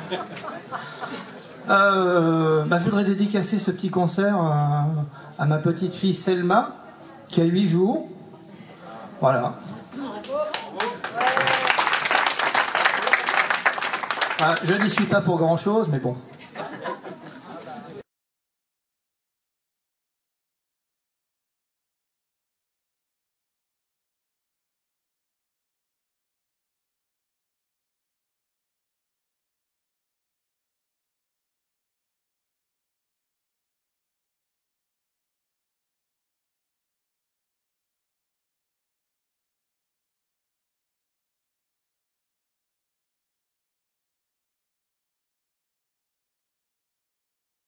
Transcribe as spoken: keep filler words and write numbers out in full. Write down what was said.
Euh, bah, je voudrais dédicacer ce petit concert à, à ma petite fille Selma, qui a huit jours. Voilà. Enfin, je n'y suis pas pour grand chose, mais bon.